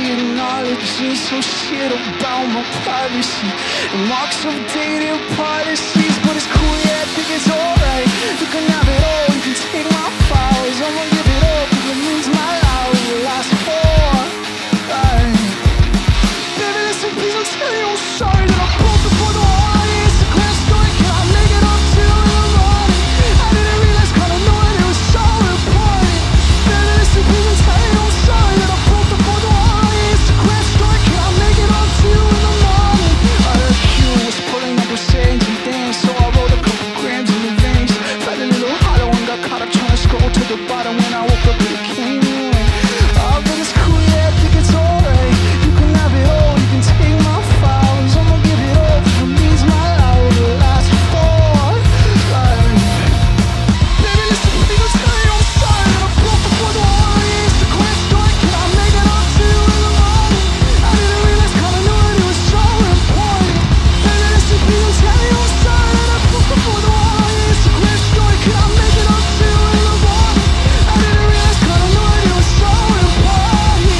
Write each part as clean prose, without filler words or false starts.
acknowledging some shit about my privacy and marks of dated policies. But it's cool, yeah, I think it's alright. You can have it all, you can take my files. I'ma give it up if it means my life will last for life. Baby, listen, please, I'll tell you I'm sorry that I broke the photo on the Instagram story. Can I make it up to you in the morning? I didn't realize, kinda know that it was so important. Baby, listen, please, I'll tell you I'm sorry that I broke the photo on the Instagram story. Can I make it up to you in the morning? I heard Q was pulling up with saying some things, so I wrote a couple grams in the veins. Felt a little hollow and got caught up trying to scroll to the bottom when I woke up and it came in. Oh, but it's cool, yeah, I think it's alright. You can have it all, you can take my files. I'ma give it up if it means my life will last for life. Baby, listen, please, I'll tell you I'm sorry that I broke the photo on the Instagram story. Can I make it up to you in the morning? I didn't realize, kinda knew that it was so important. Baby, listen, please, I'll tell you I'm sorry that I broke the photo on the Instagram story. Can I make it up to you in the morning? I didn't realize, kinda knew that it was so important.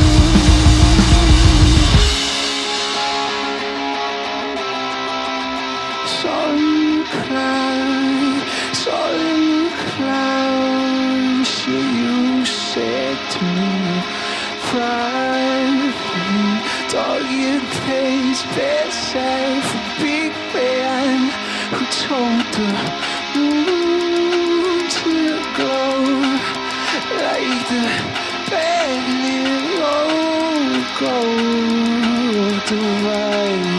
Saw you cry, saw you cry. Shit you said to me privately. Dog eared place, bedside for big man who told the moon to glow like the bandit logo divine.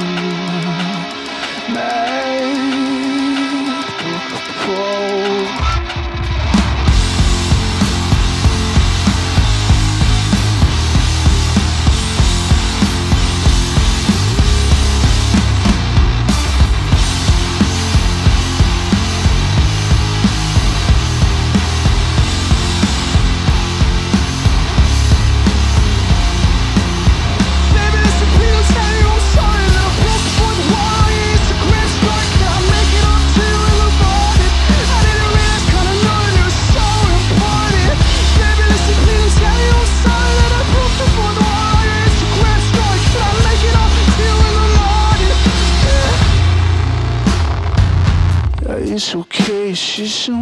It's okay, she's so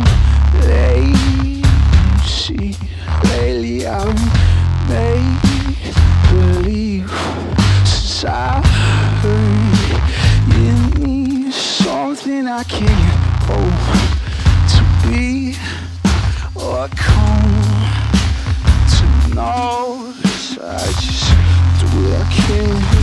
lazy. Lately I'm make believe. Since I heard you need something I can't hope to be or come to know. So I just do what I can.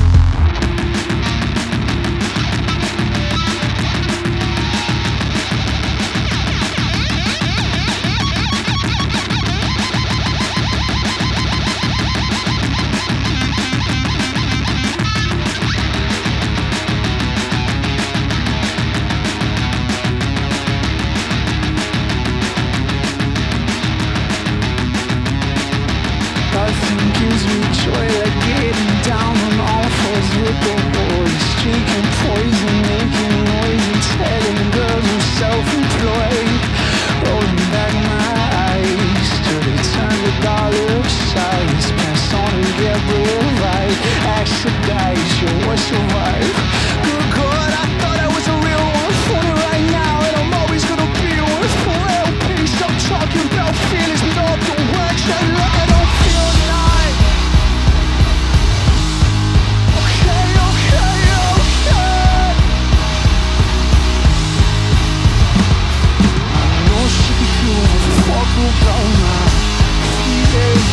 Nothing gives me joy like getting down on all fours with the boys, drinking poison, making noise and telling girls I'm self-employed. Rolling back my eyes till they turn to dollar size. Pass on and get real right. Oxidize, you will survive. Good God, I thought I was a real one. For me right now, and I'm always gonna be one. For LP, stop talking about feelings without the words that I don't feel.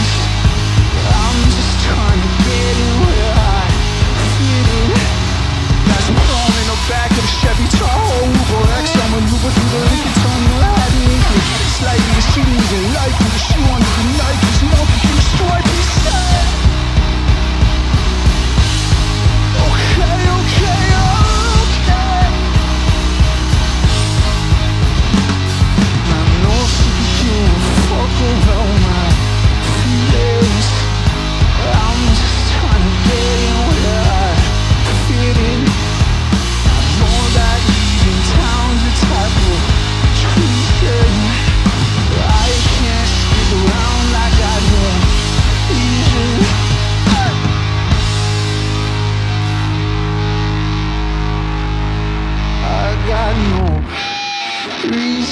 I'm just trying to get in where I fit in.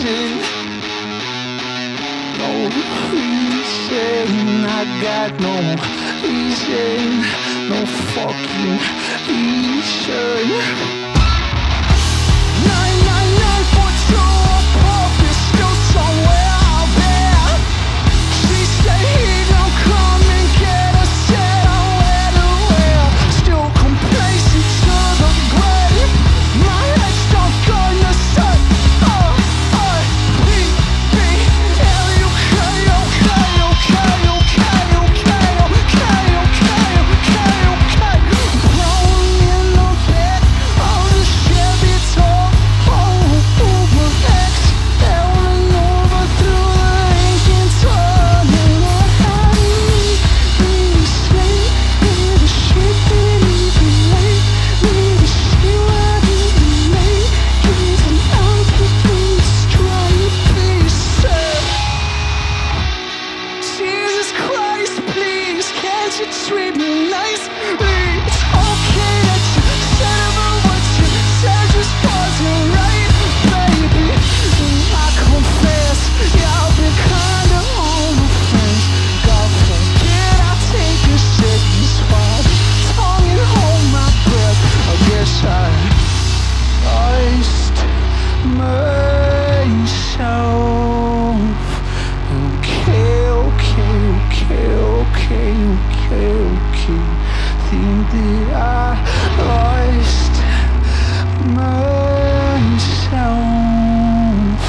reason, no reason. I got no reason, no fucking reason. 999 for true purpose, still somewhere out there. She said he don't come and get us, said I'm where to where. Still complacent to the grave. My head's stuck on the sun. Treat me nicely. It's okay that you said about what you said just wasn't right, baby. I confess, yeah, I've been kinda on the fence. God forbid I take a second spot, tongue and hold my breath. I guess I lost myself. Okay. Think that I lost myself.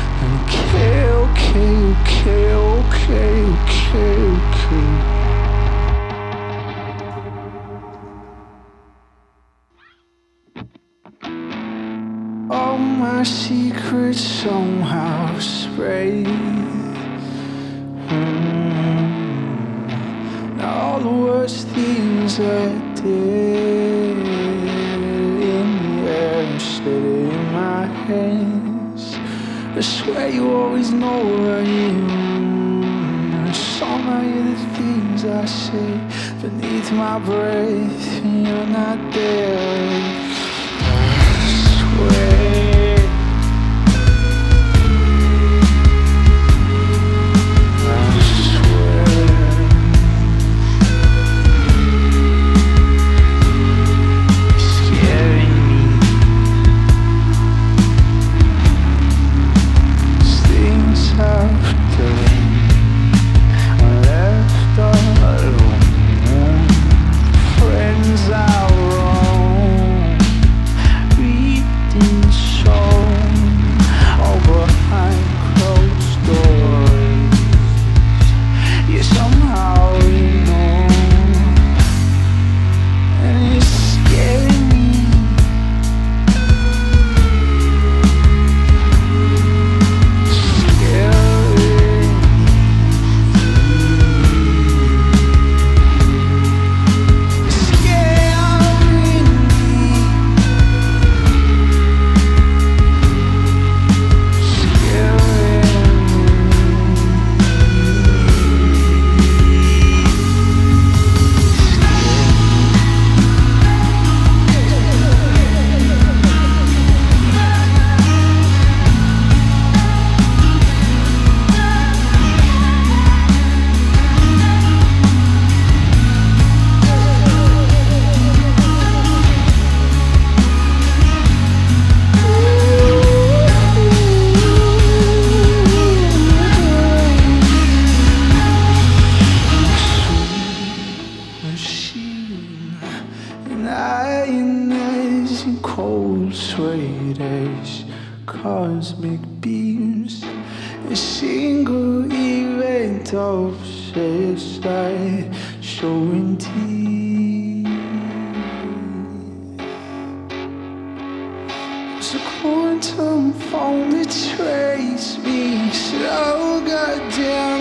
Okay. All my secrets somehow spread. All the worst things I did in the air, steady in my hands. I swear you always know where I am. Somehow you're the things I say beneath my breath, and you're not there. I swear. Cold Swedish cosmic beams, a single event of suicide showing teeth. It's a quantum phone that trace me so goddamn